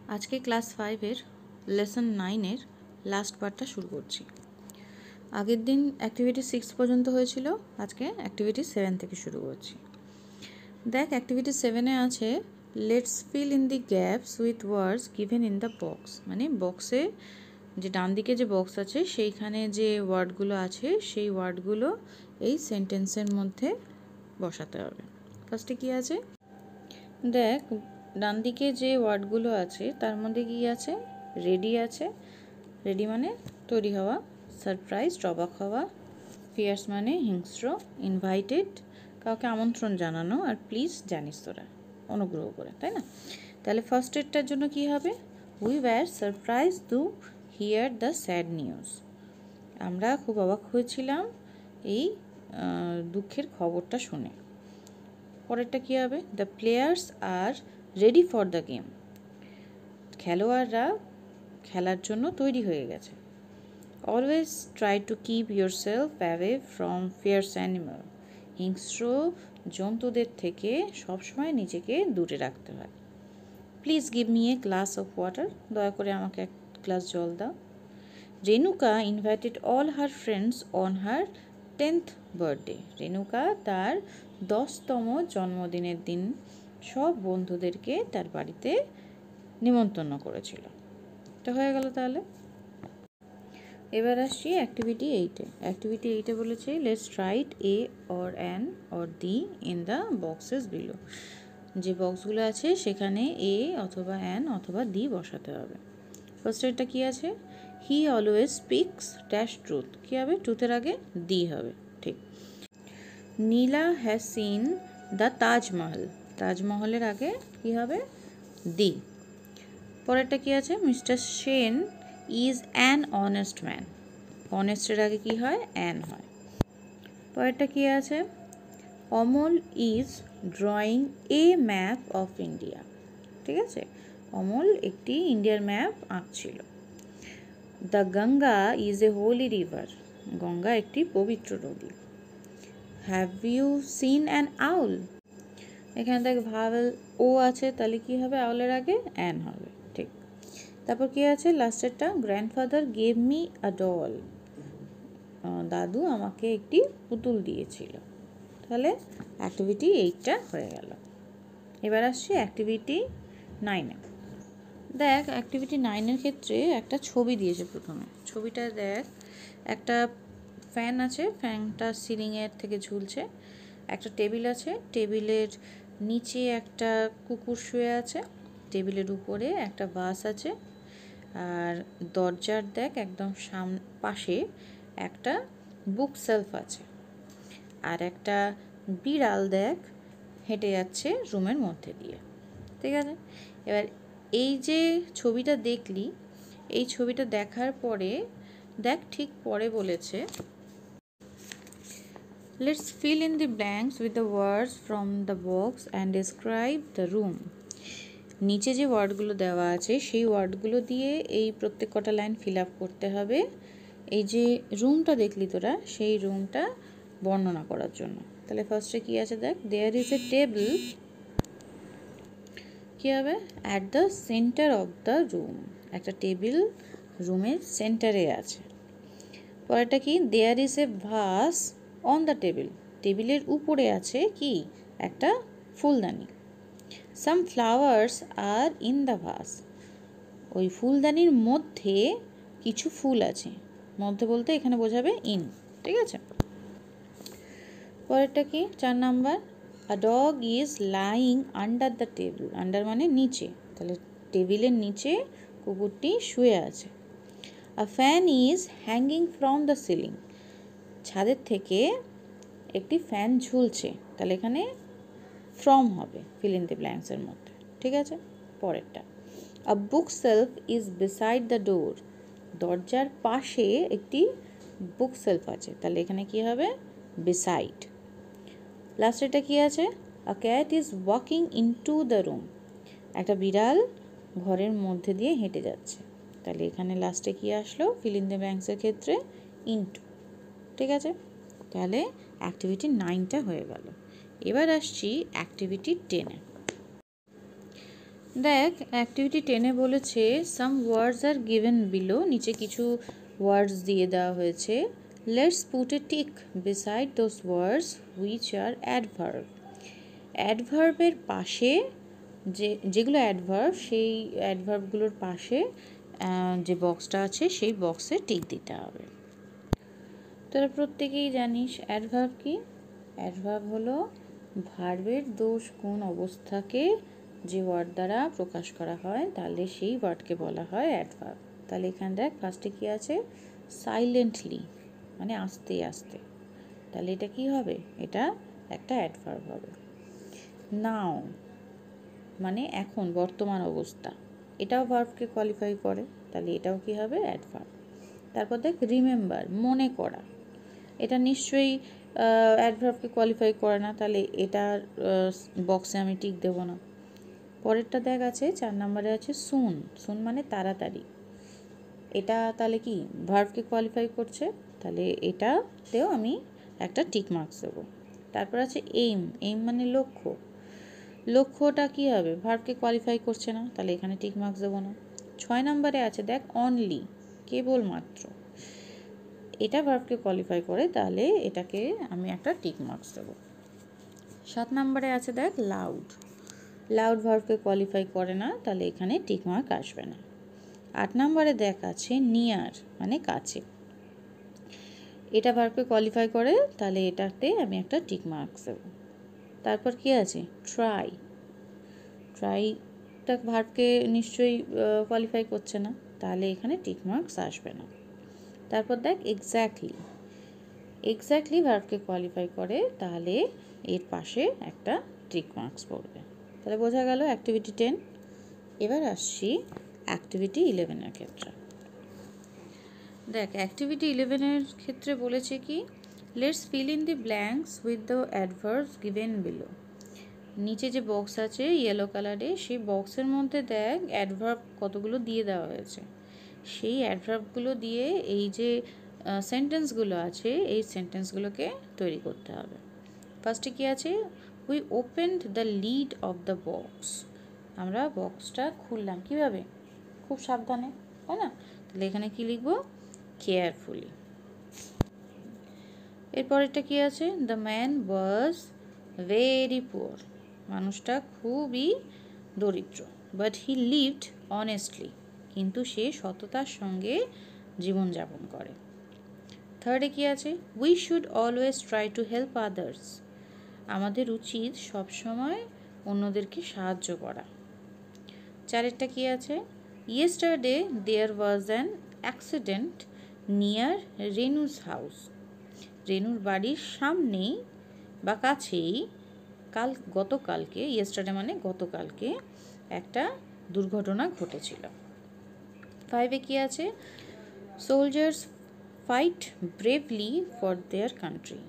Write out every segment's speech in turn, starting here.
आज के class 5 lesson 9 last पार्टটা शुरू করছি। আগের দিন অ্যাক্টিভিটি 6 পর্যন্ত হয়েছিল, আজকে অ্যাক্টিভিটি 7 থেকে শুরু করছি। দেখ অ্যাক্টিভিটি 7 এ আছে let's fill in the gaps with words given in the box. মানে বক্সে যে ডান দিকে যে বক্স আছে সেইখানে যে ওয়ার্ডগুলো আছে সেই ওয়ার্ডগুলো এই সেন্টেন্সের মধ্যে বসাতে হবে। ফার্স্টে কি আছে দেখ, ডান দিকে যে ওয়ার্ডগুলো আছে তার মধ্যে কি আছে, রেডি আছে। রেডি মানে তৈরি হওয়া, সারপ্রাইজ অবাক হওয়া, ফিয়ার্স মানে হিংস্র, ইনভাইটেড কাউকে আমন্ত্রণ জানানো, আর প্লিজ জানিস তোরা অনুগ্রহ করে, তাই না? তাহলে ফার্স্ট এডটার জন্য কি হবে, we were surprise to hear the sad news. আমরা খুব অবাক হয়েছিলাম এই দুঃখের খবরটা শুনে। পরেরটা কী হবে, the players are ready for the game. খেলোয়াড়রা খেলার জন্য তৈরি হয়ে গেছে। Always try to keep yourself away from fierce animal. হিংস্র জন্তুদের থেকে সবসময় নিজেকে দূরে রাখতে হয়। Please give me a glass of water. দয়া করে আমাকে এক গ্লাস জল দাও। Renuka invited all her friends on her 10th birthday. Renuka তার 10তম জন্মদিনের দিন সব বন্ধুদেরকে তার বাড়িতে নিমন্ত্রণ করেছিল। এটা হয়ে গেল। তাহলে এবার আসছি অ্যাক্টিভিটি 8-এ। অ্যাক্টিভিটি 8-এ বলেছে let's write a or an or the in the boxes below. যে বক্সগুলো আছে সেখানে এ অথবা অ্যান অথবা দি বসাতে হবে। ফার্স্ট এটা কি আছে, he always speaks dash truth. কী হবে, ট্রুথের আগে দি হবে, ঠিক। Nila has seen the Taj Mahal. তাজমহলের আগে কী হবে, দি। পরেরটা কি আছে, mister Sen is an honest man. অনেস্টের আগে কি হয়, অ্যান হয়। পরেরটা কি আছে, Amal is drawing a map of India. ঠিক আছে, অমল একটি ইন্ডিয়ার ম্যাপ আঁকছিল। The Ganga is a holy river. Ganga একটি পবিত্র নদী। Have you seen an owl. এখানে দেখ ভাওয়েল ও আছে, তাহলে কি হবে, আউলের আগে অ্যান হবে, ঠিক। তারপর কি আছে লাস্টেরটা, grandfather gave me a doll. দাদু আমাকে একটি পুতুল দিয়েছিল। তাহলে অ্যাক্টিভিটি 8টা হয়ে গেল। এবার আসছি অ্যাক্টিভিটি 9-এ। দেখ অ্যাক্টিভিটি 9-এর ক্ষেত্রে একটা ছবি দিয়েছে। প্রথমে ছবিটা দেখ, একটা ফ্যান আছে, ফ্যানটা সিলিংয়ের থেকে ঝুলছে। একটা টেবিল আছে, টেবিলের নিচে একটা কুকুর শুয়ে আছে। টেবিলের উপরে একটা ভাস আছে। আর দরজার দেখ একদম পাশে একটা বুক সেলফ আছে। আর একটা বিড়াল দেখ হেঁটে যাচ্ছে রুমের মধ্যে দিয়ে। ঠিক আছে, এবার এই যে ছবিটা দেখলি, এই ছবিটা দেখার পরে দেখ ঠিক পরে বলেছে let's fill in the blanks with the words from the box and describe the room. নিচে যে ওয়ার্ডগুলো দেওয়া আছে সেই ওয়ার্ডগুলো দিয়ে এই প্রত্যেক কটা লাইন ফিল আপ করতে হবে। এই যে রুমটা দেখলি তোরা, সেই রুমটা বর্ণনা করার জন্য। তাহলে ফার্স্টে কি আছে দেখ, দেয়ার ইজ এ টেবিল, কী হবে, at the centre of the room. একটা টেবিল রুমের সেন্টারে আছে। পরেরটা কি, there is a vase on the table. টেবিলের উপরে আছে কি, একটা ফুলদানি। Some flowers are in the vase. ওই ফুলদানির মধ্যে কিছু ফুল আছে। মধ্যে বলতে এখানে বোঝাবে ইন, ঠিক আছে। পরেরটা কি, 4 number, a dog is lying under the table. Under মানে নিচে, তাহলে টেবিলের নিচে কুকুরটি শুয়ে আছে। A fan is hanging from the ceiling. ছাদের থেকে একটি ফ্যান ঝুলছে, তাহলে এখানে ফ্রম হবে ফিল ইন দি ব্ল্যাঙ্কসের মধ্যে, ঠিক আছে। পরেরটা, a bookshelf is beside the door. দরজার পাশে একটি বুক সেলফ আছে, তাহলে এখানে কি হবে, বিসাইড। লাস্টেরটা কি আছে, a cat is walking into the room. একটা বিড়াল ঘরের মধ্যে দিয়ে হেঁটে যাচ্ছে, তাহলে এখানে লাস্টে কি আসলো, ফিল ইন দ্য ব্ল্যাঙ্কসের ক্ষেত্রে ইনটু, ঠিক আছে। তাহলে অ্যাক্টিভিটি 9টা হয়ে গেল। এবার আসছি অ্যাক্টিভিটি 10-এ। দেখ অ্যাক্টিভিটি 10-এ বলেছে সাম ওয়ার্ডস আর গিভেন বিলো, নিচে কিছু ওয়ার্ডস দিয়ে দেওয়া হয়েছে। Let's put a tick beside those words which are adverb. অ্যাডভার্বের পাশে যেগুলো অ্যাডভার্ব, সেই অ্যাডভার্বগুলোর পাশে যে বক্সটা আছে সেই বক্সে টিক দিতে হবে। তোরা প্রত্যেকেই জানিস অ্যাডভার্ব কি। অ্যাডভার্ব হলো ভার্বের দোষ গুণ অবস্থাকে যে ওয়ার্ড দ্বারা প্রকাশ করা হয় তাহলে সেই ওয়ার্ডকে বলা হয় অ্যাডভার্ব। তাহলে এখানে দেখ ফার্স্টে কি আছে, সাইলেন্টলি মানে আস্তে আস্তে, তাহলে এটা কি হবে, এটা একটা অ্যাডভার্ব হবে। নাও মানে এখন বর্তমান অবস্থা, এটাও ভার্বকে কোয়ালিফাই করে, তাহলে এটাও কি হবে, অ্যাডভার্ব। তারপর দেখ রিমেম্বার মনে করা, এটা নিশ্চয়ই অ্যাডভার্বকে কোয়ালিফাই করে না, তাহলে এটার বক্সে আমি টিক দেবো না। পরেরটা দেখ আছে 4 নম্বরে আছে সুন। সুন মানে তাড়াতাড়ি, এটা তাহলে কি ভার্বকে কোয়ালিফাই করছে, তাহলে এটাতেও আমি একটা টিক মার্কস দেবো। তারপর আছে এইম। এইম মানে লক্ষ্য, লক্ষ্যটা কি হবে, ভার্বকে কোয়ালিফাই করছে না, তাহলে এখানে টিক মার্কস দেবো না। 6 নম্বরে আছে দেখ অনলি, কেবলমাত্র, এটা ভার্বকে কোয়ালিফাই করে, তাহলে এটাকে আমি একটা টিক মার্কস দেবো। 7 নম্বরে আছে দেখ লাউড। লাউড ভার্বকে কোয়ালিফাই করে না, তাহলে এখানে টিক মার্ক আসবে না। 8 নম্বরে দেখ আছে নিয়ার মানে কাছে, এটা ভার্বকে কোয়ালিফাই করে, তাহলে এটাতে আমি একটা টিক মার্কস দেবো। তারপর কি আছে ট্রাই। ট্রাইটা ভার্বকে নিশ্চয়ই কোয়ালিফাই করছে না, তাহলে এখানে টিক মার্কস আসবে না। তারপর দেখ এক্স্যাক্টলি। এক্স্যাক্টলি ভার্বকে কোয়ালিফাই করে, তাহলে এর পাশে একটা টিক মার্কস পড়বে। তাহলে বোঝা গেল অ্যাক্টিভিটি 10। এবার আসছি অ্যাক্টিভিটি 11-এর ক্ষেত্রে। দেখ অ্যাক্টিভিটি 11-এর ক্ষেত্রে বলেছে কি, let's fill in the blanks with the adverbs given below. নিচে যে বক্স আছে ইয়েলো কালারে, সেই বক্সের মধ্যে দেখ অ্যাডভার্ব কতগুলো দিয়ে দেওয়া হয়েছে, সেই অ্যাডভার্বগুলো দিয়ে এই যে সেন্টেন্সগুলো আছে এই সেন্টেন্সগুলোকে তৈরি করতে হবে। ফার্স্টে কি আছে, we opened the lid of the box. আমরা বক্সটা খুললাম কিভাবে, খুব সাবধানে, তাই না? তাহলে এখানে কি লিখবো, কেয়ারফুলি। এরপরেরটা কি আছে, the man was very poor. মানুষটা খুবই দরিদ্র, বাট হি লিভড অনেস্টলি, কিন্তু সে সততার সঙ্গে জীবনযাপন করে। থার্ডে কি আছে, we should always try to help others. আমাদের উচিত সবসময় অন্যদেরকে সাহায্য করা। চারেরটা কি আছে, yesterday there was an accident near Renu's house. রেনুর বাড়ির সামনেই বা কাছেই গতকালকে, ইয়েস্টারডে মানে গতকালকে, একটা দুর্ঘটনা ঘটেছিল। 5-এ কি আছে, soldiers fight bravely for their country.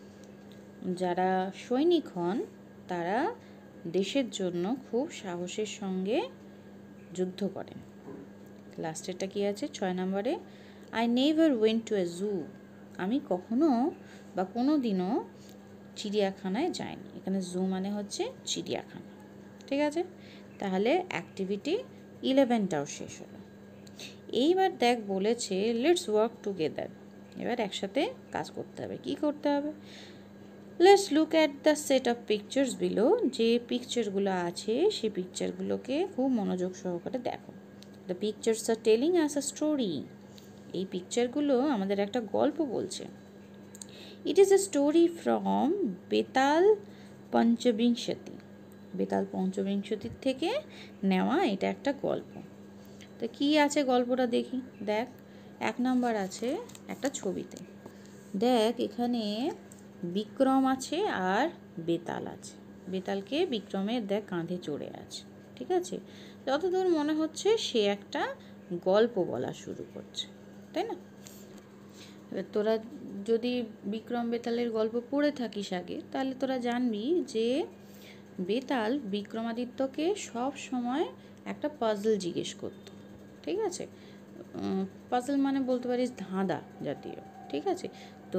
যারা সৈনিক হন তারা দেশের জন্য খুব সাহসের সঙ্গে যুদ্ধ করেন। লাস্টেরটা কি আছে 6 নম্বরে, I never went to a zoo. আমি কখনো বা কোনো দিনও চিড়িয়াখানায় যাইনি। এখানে জু মানে হচ্ছে চিড়িয়াখানা, ঠিক আছে? তাহলে অ্যাক্টিভিটি 11টাও শেষ হলো। এইবার দেখ বলেছে লেটস ওয়ার্ক টুগেদার। এবার একসাথে কাজ করতে হবে। কি করতে হবে, let's look at the set of pictures below. যে পিকচারগুলো আছে সেই পিকচারগুলোকে খুব মনোযোগ সহকারে দেখো। The pictures are telling us a story. এই পিকচারগুলো আমাদের একটা গল্প বলছে। It is a story from Betal Panchabingshati. Betal পঞ্চবিংশতির থেকে নেওয়া এটা একটা গল্প। তো কি আছে গল্পটা দেখি। দেখ 1 নম্বর আছে একটা ছবিতে, দেখ এখানে বিক্রম আছে আর বেতাল আছে। বেতালকে বিক্রমের দেখ কাঁধে চড়ে আছে, ঠিক আছে? যতদূর মনে হচ্ছে সে একটা গল্প বলা শুরু করছে, তাই না? এবার তোরা যদি বিক্রম বেতালের গল্প পড়ে থাকিস আগে, তাহলে তোরা জানবি যে বেতাল বিক্রমাদিত্যকে সব সময় একটা পাজল জিজ্ঞেস করতো, ঠিক আছে? পাজল মানে বলতে পারিস ধাঁধা জাতীয়, ঠিক আছে? তো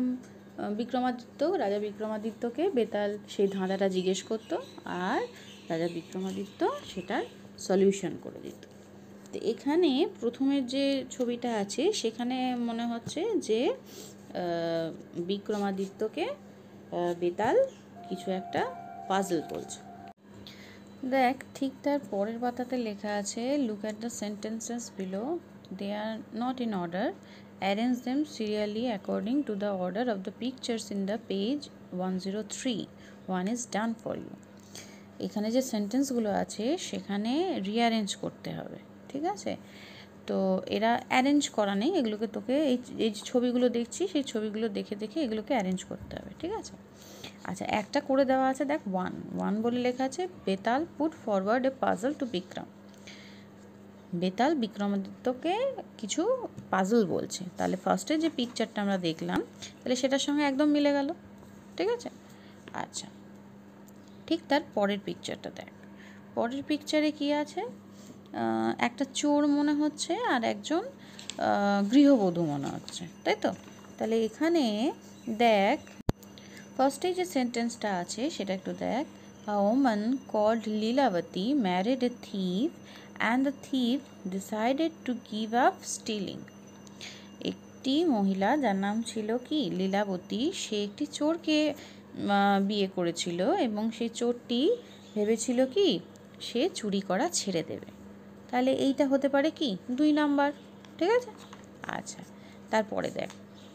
রাজা বিক্রমাদিত্যকে বেতাল সেই ধাঁধাটা জিজ্ঞেস করতো, আর রাজা বিক্রমাদিত্য সেটার সলিউশন করে দিত। তো এখানে প্রথমের যে ছবিটা আছে সেখানে মনে হচ্ছে যে বিক্রমাদিত্যকে বেতাল কিছু একটা পাজল বলছে। দেখ ঠিক তার পরের পাতাতে লেখা আছে look at the sentences below, they are not in order, arrange them serially according to the order of the pictures in the page 103, one is done for you. এখানে যে সেন্টেন্সগুলো আছে সেখানে রিঅ্যারেঞ্জ করতে হবে, ঠিক আছে? তো এরা অ্যারেঞ্জ করা নেই, এগুলোকে তোকে এই যে ছবিগুলো দেখছি সেই ছবিগুলো দেখে দেখে এগুলোকে অ্যারেঞ্জ করতে হবে, ঠিক আছে? আচ্ছা, একটা করে দেওয়া আছে, দেখ ওয়ান বলে লেখা আছে Betal put forward a puzzle to Vikram. Betal বিক্রমাদিত্যকে কিছু পাজল বলছে। তাহলে ফার্স্টে যে পিকচারটা আমরা দেখলাম তাহলে সেটার সঙ্গে একদম মিলে গেল, ঠিক আছে? আচ্ছা, ঠিক তার পরের পিকচারটা দেখ। পরের পিকচারে কি আছে? একটা চোর মনে হচ্ছে আর একজন গৃহবধূ মনে হচ্ছে, তাই তো? তাহলে এখানে দেখ ফার্স্টে যে সেন্টেন্সটা আছে সেটা একটু দেখ। A woman called Lilavati married a thief and the thief decided to give up stealing. একটি মহিলা যার নাম ছিল কি লীলাবতী, সে একটি চোরকে বিয়ে করেছিল এবং সেই চোরটি ভেবেছিল কি সে চুরি করা ছেড়ে দেবে। তাহলে এইটা হতে পারে কি 2 নাম্বার, ঠিক আছে? আচ্ছা, তারপরে দেখ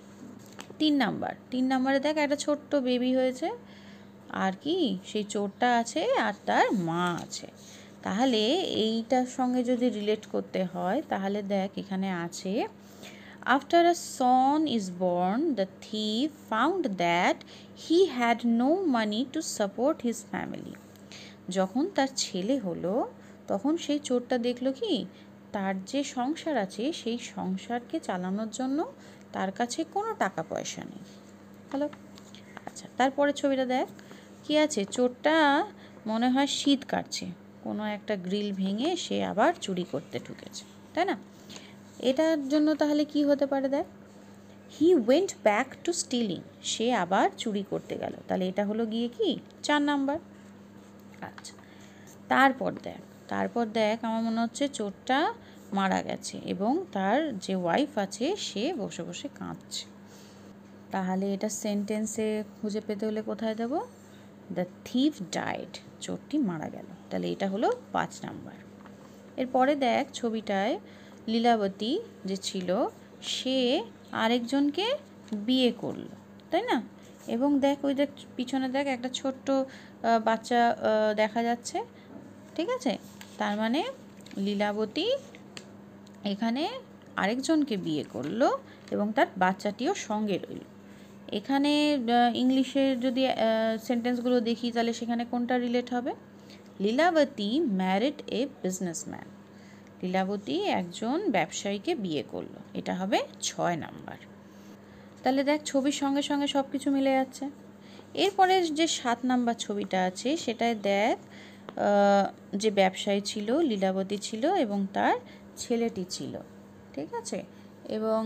3 নাম্বারে দেখ একটা ছোট্ট বেবি হয়েছে আর কি সেই চোরটা আছে আর তার মা আছে। তাহলে এইটার সঙ্গে যদি রিলেট করতে হয় তাহলে দেখ এখানে আছে after a son is born the thief found that he had no money to support his family. যখন তার ছেলে হলো তখন সেই চোরটা দেখলো কি তার যে সংসার আছে সেই সংসারকে চালানোর জন্য তার কাছে কোনো টাকা পয়সা নেই। হ্যালো, আচ্ছা, তারপরে ছবিটা দেখ কি আছে, চোরটা মনে হয় শীত কাটছে, কোনো একটা গ্রিল ভেঙে সে আবার চুরি করতে ঢুকেছে, তাই না? এটার জন্য তাহলে কি হতে পারে দেখ, he went back to stealing, সে আবার চুরি করতে গেল। তাহলে এটা হলো গিয়ে কি 4 নাম্বার। আচ্ছা, তারপর দেখ আমার মনে হচ্ছে চোরটা মারা গেছে এবং তার যে ওয়াইফ আছে সে বসে বসে কাঁদছে। তাহলে এটা সেন্টেন্সে খুঁজে পেতে হলে কোথায় দেব? দ্য থিফ ডাইড, চোরটি মারা গেল। তাহলে এটা হলো 5 নাম্বার। এরপরে দেখ ছবিটায় লীলাবতী যে ছিল সে আরেকজনকে বিয়ে করলো, তাই না? এবং দেখ ওই দেখ পিছনে দেখ একটা ছোট্ট বাচ্চা দেখা যাচ্ছে, ঠিক আছে? তার মানে লীলাবতী এখানে আরেকজনকে বিয়ে করলো এবং তার বাচ্চাটিও সঙ্গে রইল। এখানে ইংলিশের যদি সেন্টেন্সগুলো দেখি তাহলে সেখানে কোনটা রিলেট হবে? Lilavati married a businessman, Lilavati একজন ব্যবসায়ীকে বিয়ে করলো, এটা হবে 6 নাম্বার। তাহলে দেখ ছবির সঙ্গে সঙ্গে সব কিছু মিলে যাচ্ছে। এরপরে যে 7 নাম্বার ছবিটা আছে সেটায় দেখ যে ব্যবসায়ী ছিল লীলাবতী ছিল এবং তার ছেলেটি ছিল, ঠিক আছে? এবং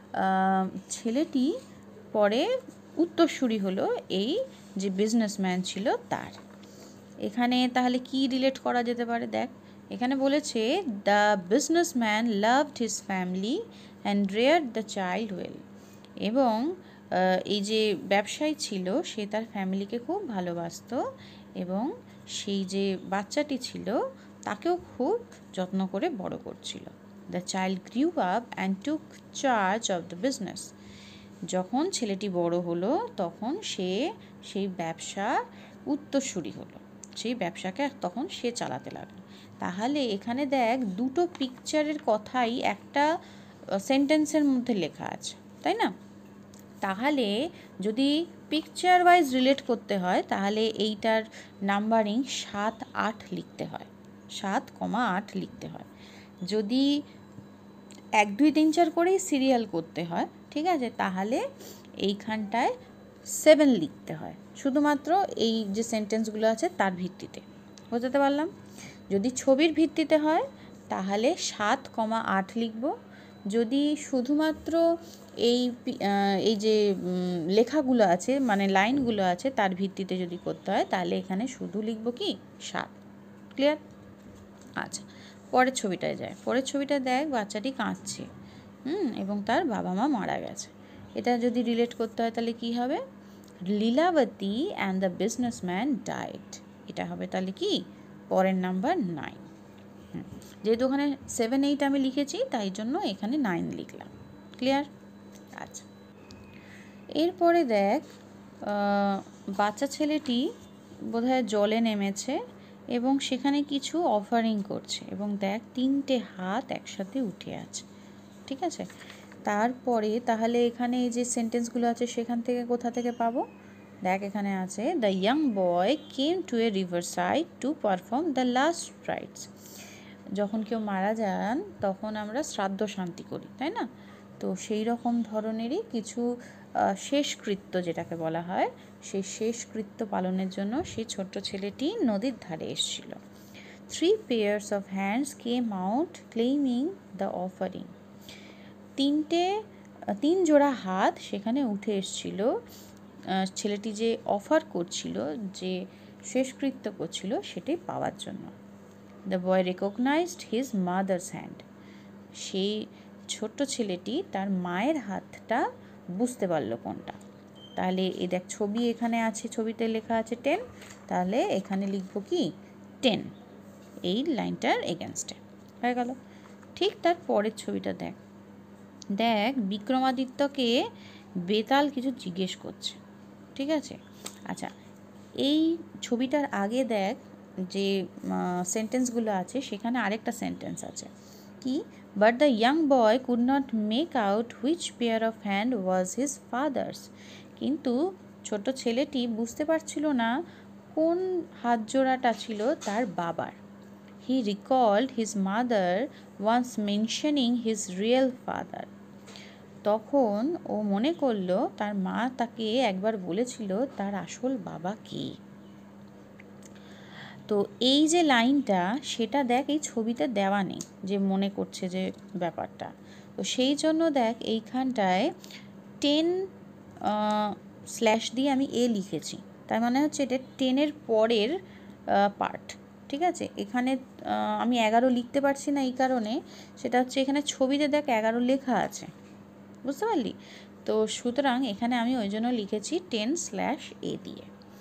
ছেলেটি পরে উত্তরসূরি হলো এই যে বিজনেসম্যান ছিল তার। এখানে তাহলে কি রিলেট করা যেতে পারে দেখ, এখানে বলেছে the businessman loved his family and reared the child well. এবং এই যে ব্যবসায়ী ছিল সে তার ফ্যামিলিকে খুব ভালোবাসতো এবং সেই যে বাচ্চাটি ছিল তাকেও খুব যত্ন করে বড় করছিল। The child grew up and took charge of the business. যখন ছেলেটি বড় হলো তখন সে সেই ব্যবসা উত্তরসূরি হলো, সেই ব্যবসাকে তখন সে চালাতে লাগলো। তাহলে এখানে দেখ দুটো পিকচারের কথাই একটা সেন্টেন্সের মধ্যে লেখা আছে, তাই না? তাহলে যদি পিকচার ওয়াইজ রিলেট করতে হয় তাহলে এইটার নাম্বারিং 7-8 লিখতে হয়, 7,8 লিখতে হয়। যদি 1 2 3 4 করেই সিরিয়াল করতে হয়, ঠিক আছে, তাহলে এইখানটায় 7 লিখতে হয়, শুধুমাত্র এই যে সেন্টেন্সগুলো আছে তার ভিত্তিতে। বোঝাতে পারলাম? যদি ছবির ভিত্তিতে হয় তাহলে 7,8 লিখব। যদি শুধুমাত্র এই যে লেখাগুলো আছে মানে লাইনগুলো আছে তার ভিত্তিতে যদি করতে হয় তাহলে এখানে শুধু লিখব কি 7। ক্লিয়ার? আচ্ছা, পরের ছবিটায় যায়। পরের ছবিটা দেখ, বাচ্চাটি কাঁদছে এবং তার বাবা মা মারা গেছে। এটা যদি রিলেট করতে হয় তাহলে কি হবে? Lilavati and the businessman died. এটা হবে তাহলে কি পরের নাম্বার 9। যেহেতু ওখানে 7, 8 আমি লিখেছি তাই জন্য এখানে 9 লিখলাম। ক্লিয়ার? আচ্ছা, এরপরে দেখ, বাচ্চা ছেলেটি বোধহয় জলে নেমেছে এবং সেখানে কিছু অফারিং করছে এবং দেখ 3টে হাত একসাথে উঠে আছে। ঠিক আছে, তারপরে তাহলে এখানে এই যে সেন্টেন্সগুলো আছে সেখান থেকে কোথা থেকে পাবো? দেখ, এখানে আছে the young boy came to a river side to perform the last rites. যখন কেউ মারা যান তখন আমরা শ্রাদ্ধ শান্তি করি, তাই না? তো সেই রকম ধরনেরই কিছু শেষকৃত্য যেটাকে বলা হয়, সেই শেষকৃত্য পালনের জন্য সেই ছোট্ট ছেলেটি নদীর ধারে এসেছিল। 3 pairs of hands came out claiming the offering. 3 জোড়া হাত সেখানে উঠে এসেছিল ছেলেটি যে অফার করছিল, যে শেষকৃত্য করছিল সেটি পাওয়ার জন্য। The boy recognised his mother's hand. সেই ছোট্ট ছেলেটি তার মায়ের হাতটা বুঝতে পারলো কোনটা। তাহলে এই দেখ, ছবি এখানে আছে, ছবিতে লেখা আছে 10, তাহলে এখানে লিখবো কি 10, এই লাইনটার এগেনস্টে হয়ে গেল। ঠিক তার পরের ছবিটা দেখ, বিক্রমাদিত্যকে বেতাল কিছু জিজ্ঞেস করছে। ঠিক আছে, আচ্ছা, এই ছবিটার আগে দেখ যে সেন্টেন্সগুলো আছে সেখানে আরেকটা সেন্টেন্স আছে কি, but the young boy could not make out which pair of hand was his father's. কিন্তু ছোট ছেলেটি বুঝতে পারছিল না কোন হাত জোড়াটা ছিল তার বাবার। He recalled his mother once mentioning his real father. তখন ও মনে করলো তার মা তাকে একবার বলেছিল তার আসল বাবা কে। তো এই যে লাইনটা সেটা দেখ এই ছবিতে দেওয়া নেই, যে মনে করছে যে ব্যাপারটা। তো সেই জন্য দেখ এইখানটায় 10 স্ল্যাশ দিয়ে আমি এ লিখেছি, তার মানে হচ্ছে এটা 10-এর পরের পার্ট। ঠিক আছে, এখানে আমি 11 লিখতে পারছি না এই কারণে, সেটা হচ্ছে এখানে ছবিতে দেখ 11 লেখা আছে, বুঝতে পারলি? তো সুতরাং এখানে আমি ওই জন্য লিখেছি 10/A দিয়ে।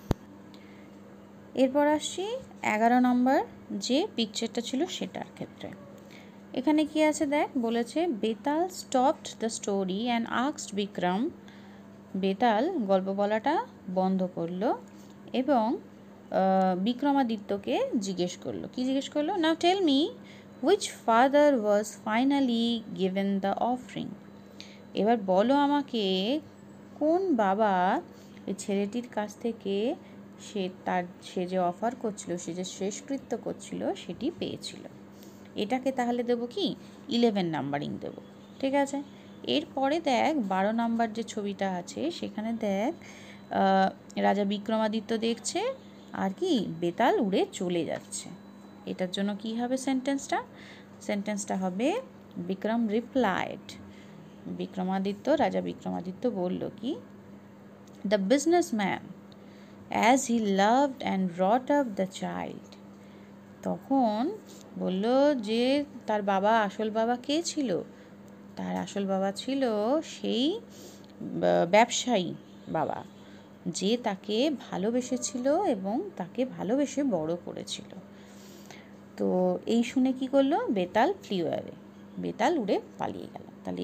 এরপর আসছি 11 নম্বর যে পিকচারটা ছিল সেটার ক্ষেত্রে। এখানে কি আছে দেখ, বলেছে Betal stopped the story and asked Vikram. Betal গল্প বলাটা বন্ধ করলো এবং বিক্রমাদিত্যকে জিজ্ঞেস করলো। কি জিজ্ঞেস করলো? Now tell me which father was finally given the offering. এবার বলো আমাকে কোন বাবা এই ছেলেটির কাছ থেকে সে যে অফার করছিল, সে যে শেষকৃত্য করছিল সেটি পেয়েছিল। এটাকে তাহলে দেবো কি 11 নাম্বারিং দেবো। ঠিক আছে, এরপরে দেখ 12 নাম্বার যে ছবিটা আছে সেখানে দেখ রাজা বিক্রমাদিত্য দেখছে আর কি বেতাল উড়ে চলে যাচ্ছে। এটার জন্য কি হবে সেন্টেন্সটা হবে বিক্রম রিপ্লাইড। রাজা বিক্রমাদিত্য বলল কি, the businessman as he loved and brought up the child. তখন বলল যে তার বাবা, আসল বাবা কে ছিল? তার আসল বাবা ছিল সেই ব্যবসায়ী বাবা, যে তাকে ভালোবেসেছিল এবং তাকে ভালোবেসে বড় করেছিল। তো এই শুনে কি করলো? বেতাল ফ্লি অ্যাওয়ে, বেতাল উড়ে পালিয়ে গেল। তাহলে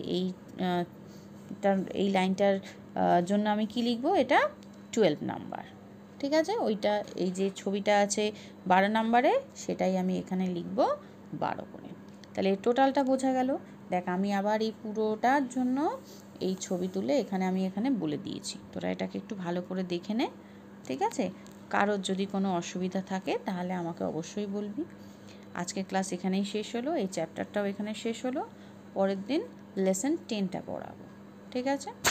এই লাইনটার জন্য আমি কি লিখবো? এটা 12 নাম্বার। ঠিক আছে, ওইটা এই যে ছবিটা আছে 12 নাম্বারে সেটাই আমি এখানে লিখব 12 করে। তাহলে টোটালটা বোঝা গেল। দেখ, আমি আবার এই পুরোটার জন্য এই ছবি তুলে এখানে বলে দিয়েছি, তোরা এটাকে একটু ভালো করে দেখে নে। ঠিক আছে, কারোর যদি কোনো অসুবিধা থাকে তাহলে আমাকে অবশ্যই বলবি। আজকে ক্লাস এখানেই শেষ হলো, এই চ্যাপ্টারটাও এখানে শেষ হলো। পরের দিন লেসন 10টা পড়াবো। ঠিক আছে।